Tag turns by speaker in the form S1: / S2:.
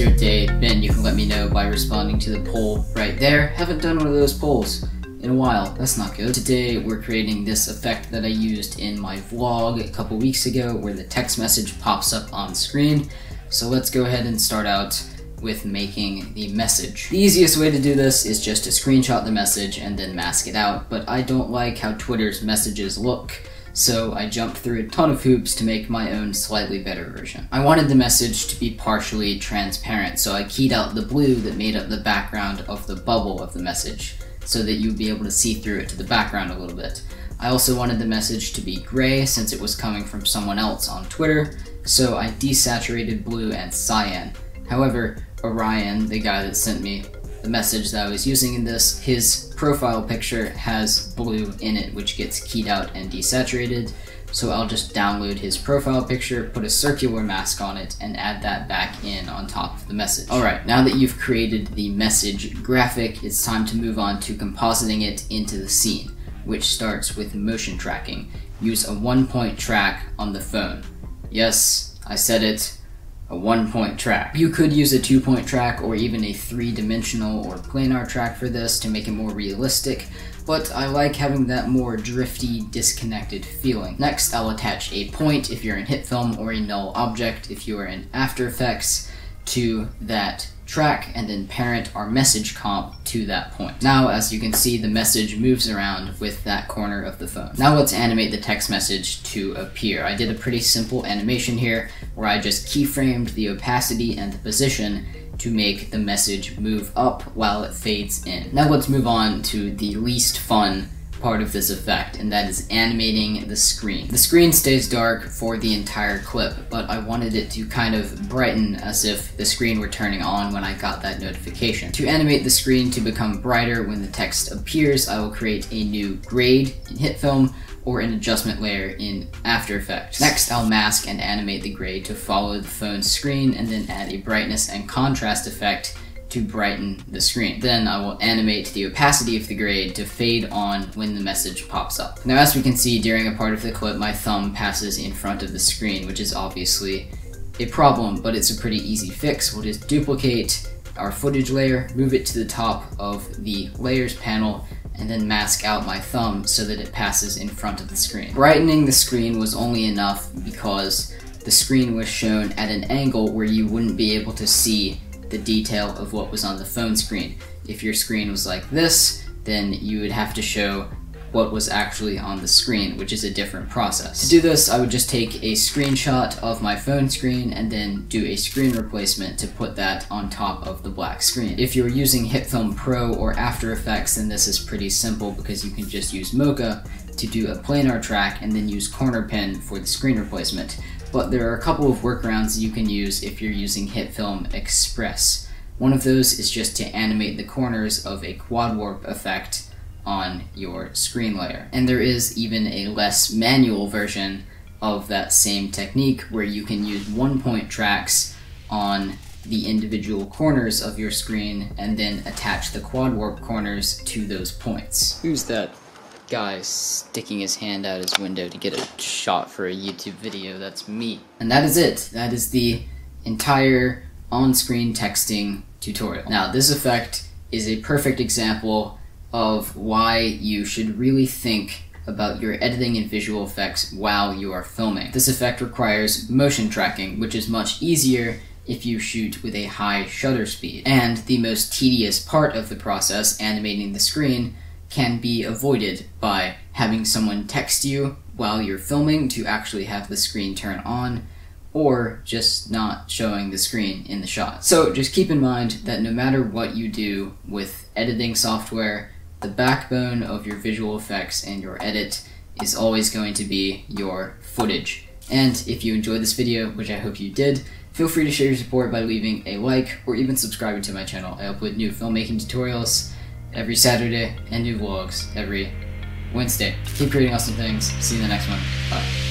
S1: your day been? You can let me know by responding to the poll right there. Haven't done one of those polls in a while. That's not good. Today we're creating this effect that I used in my vlog a couple weeks ago where the text message pops up on screen. So let's go ahead and start out with making the message. The easiest way to do this is just to screenshot the message and then mask it out, but I don't like how Twitter's messages look, so I jumped through a ton of hoops to make my own slightly better version. I wanted the message to be partially transparent, so I keyed out the blue that made up the background of the bubble of the message, so that you'd be able to see through it to the background a little bit. I also wanted the message to be gray since it was coming from someone else on Twitter, so I desaturated blue and cyan. However, Orion, the guy that sent me the message that I was using in this, his profile picture has blue in it, which gets keyed out and desaturated. So I'll just download his profile picture, put a circular mask on it, and add that back in on top of the message. Alright, now that you've created the message graphic, it's time to move on to compositing it into the scene, which starts with motion tracking. Use a 1-point track on the phone. Yes, I said it. A 1-point track. You could use a 2-point track or even a 3-dimensional or planar track for this to make it more realistic, but I like having that more drifty, disconnected feeling. Next, I'll attach a point if you're in HitFilm or a null object if you are in After Effects to that track, and then parent our message comp to that point. Now, as you can see, the message moves around with that corner of the phone. Now let's animate the text message to appear. I did a pretty simple animation here where I just keyframed the opacity and the position to make the message move up while it fades in. Now let's move on to the least fun part of this effect, and that is animating the screen. The screen stays dark for the entire clip, but I wanted it to kind of brighten as if the screen were turning on when I got that notification. To animate the screen to become brighter when the text appears, I will create a new grade in HitFilm or an adjustment layer in After Effects. Next, I'll mask and animate the grade to follow the phone's screen, and then add a brightness and contrast effect to brighten the screen. Then I will animate the opacity of the grade to fade on when the message pops up. Now, as we can see, during a part of the clip, my thumb passes in front of the screen, which is obviously a problem, but it's a pretty easy fix. We'll just duplicate our footage layer, move it to the top of the layers panel, and then mask out my thumb so that it passes in front of the screen. Brightening the screen was only enough because the screen was shown at an angle where you wouldn't be able to see the detail of what was on the phone screen. If your screen was like this, then you would have to show what was actually on the screen, which is a different process. To do this, I would just take a screenshot of my phone screen and then do a screen replacement to put that on top of the black screen. If you're using HitFilm Pro or After Effects, then this is pretty simple because you can just use Mocha to do a planar track and then use Corner Pen for the screen replacement. But there are a couple of workarounds you can use if you're using HitFilm Express. One of those is just to animate the corners of a quad warp effect on your screen layer. And there is even a less manual version of that same technique where you can use 1-point tracks on the individual corners of your screen and then attach the quad warp corners to those points. Who's that guy sticking his hand out his window to get a shot for a YouTube video? That's me. And that is it. That is the entire on-screen texting tutorial. Now, this effect is a perfect example of why you should really think about your editing and visual effects while you are filming. This effect requires motion tracking, which is much easier if you shoot with a high shutter speed. And the most tedious part of the process, animating the screen, can be avoided by having someone text you while you're filming to actually have the screen turn on, or just not showing the screen in the shot. So just keep in mind that no matter what you do with editing software, the backbone of your visual effects and your edit is always going to be your footage. And if you enjoyed this video, which I hope you did, feel free to share your support by leaving a like or even subscribing to my channel. I upload new filmmaking tutorials every Saturday and new vlogs every Wednesday. Keep creating awesome things. See you in the next one. Bye.